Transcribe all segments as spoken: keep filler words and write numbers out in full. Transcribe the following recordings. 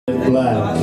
Black.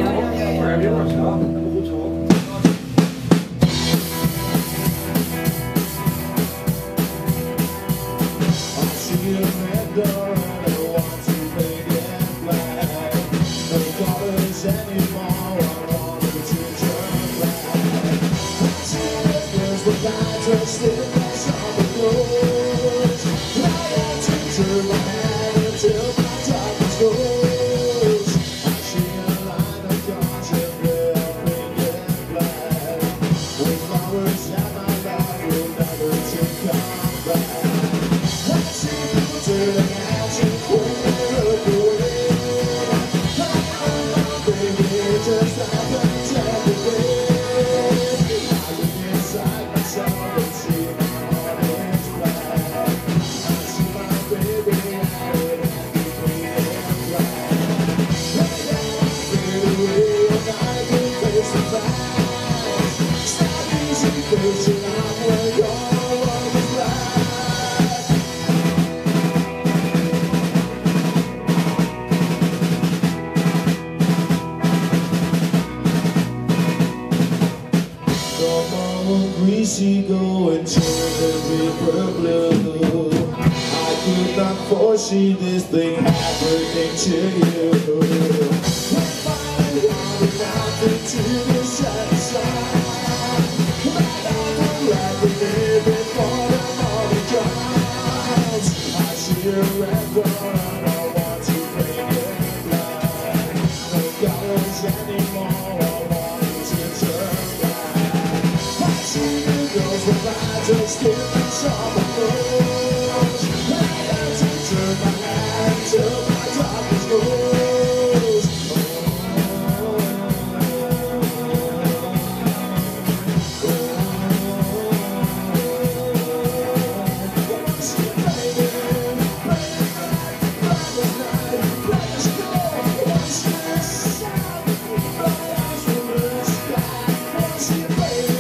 Greasy going to the river blue. I could not foresee this thing happening to you. We're finally running out into the sunshine. Right on the right, we're living for the morning clouds. I see a red one, I want to bring it blind. No colors anymore, I want it to turn black. I see the girls with my just in the summer clothes. I have to turn my hand till my darkness goes. See you, baby.